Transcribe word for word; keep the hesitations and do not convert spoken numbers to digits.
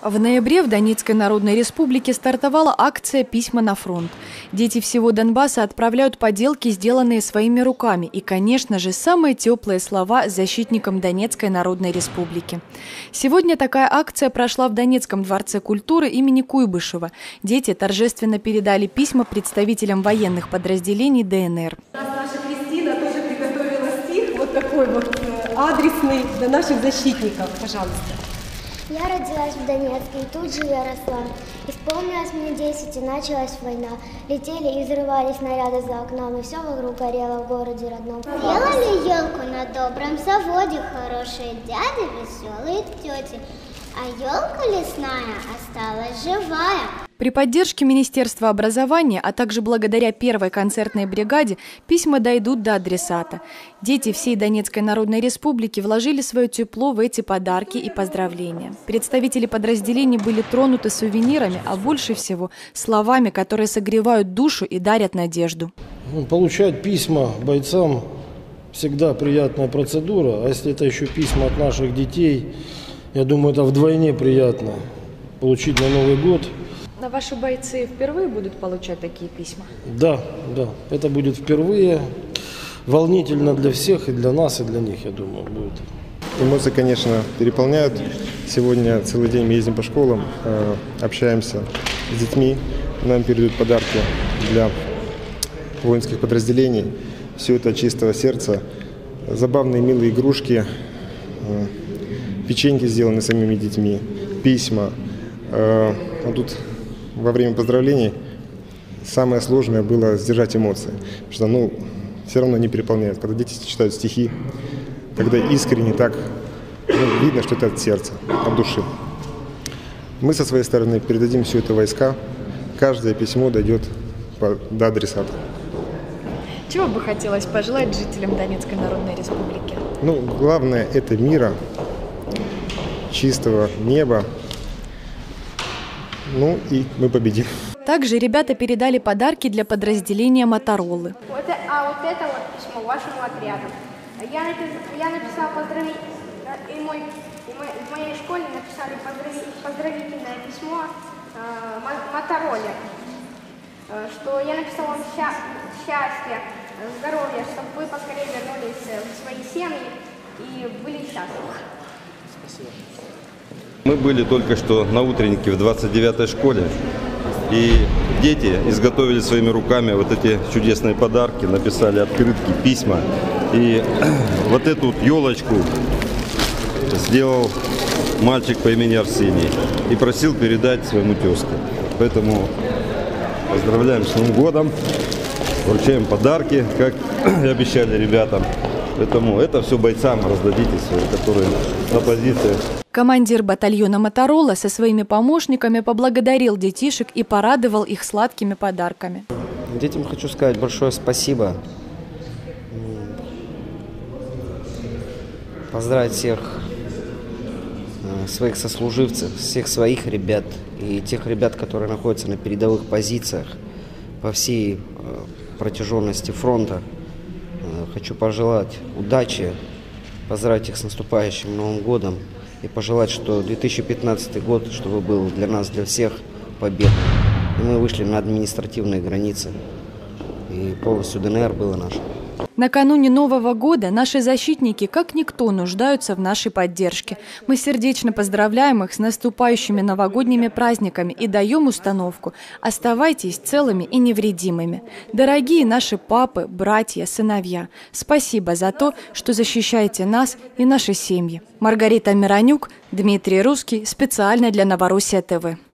В ноябре в Донецкой Народной Республике стартовала акция «Письма на фронт». Дети всего Донбасса отправляют поделки, сделанные своими руками. И, конечно же, самые теплые слова защитникам Донецкой Народной Республики. Сегодня такая акция прошла в Донецком дворце культуры имени Куйбышева. Дети торжественно передали письма представителям военных подразделений ДНР. Наша Кристина тоже приготовила стих, вот такой вот адресный для наших защитников. Пожалуйста. Я родилась в Донецке, и тут же я росла. Исполнилось мне десять, и началась война. Летели и взрывались снаряды за окном, и все вокруг горело в городе родном. Делали елку на добром заводе, хорошие дяди, веселые тети. А елка лесная осталась живая. При поддержке Министерства образования, а также благодаря первой концертной бригаде, письма дойдут до адресата. Дети всей Донецкой Народной Республики вложили свое тепло в эти подарки и поздравления. Представители подразделений были тронуты сувенирами, а больше всего словами, которые согревают душу и дарят надежду. Получать письма бойцам всегда приятная процедура, а если это еще письма от наших детей, я думаю, это вдвойне приятно получить на Новый год. На ваши бойцы впервые будут получать такие письма? Да, да, это будет впервые. Волнительно для всех, и для нас, и для них, я думаю, будет. Эмоции, конечно, переполняют. Сегодня целый день мы ездим по школам, общаемся с детьми. Нам передают подарки для воинских подразделений. Все это от чистого сердца. Забавные, милые игрушки, печеньки, сделанные самими детьми, письма. А тут во время поздравлений самое сложное было сдержать эмоции, потому что, ну, все равно не переполняют. Когда дети читают стихи, когда искренне так, ну, видно, что это от сердца, от души. Мы со своей стороны передадим все это войска. Каждое письмо дойдет по, до адресата. Чего бы хотелось пожелать жителям Донецкой Народной Республики? Ну, главное – это мира, чистого неба. Ну и мы победим. Также ребята передали подарки для подразделения Моторолы. Вот, а вот это вот письмо вашему отряду. Я, я написала поздравить, и, мой, и мой, в моей школе написали поздравительное письмо э, Мотороле, э, что я написала вам ща, счастья, здоровья, чтобы вы поскорее вернулись в свои семьи и были счастливы. Спасибо. Мы были только что на утреннике в двадцать девятой школе, и дети изготовили своими руками вот эти чудесные подарки, написали открытки, письма. И вот эту вот елочку сделал мальчик по имени Арсений и просил передать своему тезке. Поэтому поздравляем с Новым годом, вручаем подарки, как и обещали ребятам. Поэтому это все бойцам раздадите свои, которые на позициях. Командир батальона «Моторола» со своими помощниками поблагодарил детишек и порадовал их сладкими подарками. Детям хочу сказать большое спасибо. Поздравить всех своих сослуживцев, всех своих ребят и тех ребят, которые находятся на передовых позициях по всей протяженности фронта. Хочу пожелать удачи, поздравить их с наступающим Новым годом и пожелать, что две тысячи пятнадцатый год, чтобы был для нас, для всех победным. И мы вышли на административные границы, и полностью ДНР было наше. Накануне Нового года наши защитники, как никто, нуждаются в нашей поддержке. Мы сердечно поздравляем их с наступающими новогодними праздниками и даем установку: оставайтесь целыми и невредимыми. Дорогие наши папы, братья, сыновья, спасибо за то, что защищаете нас и наши семьи. Маргарита Миронюк, Дмитрий Русский, специально для Новороссия ТВ.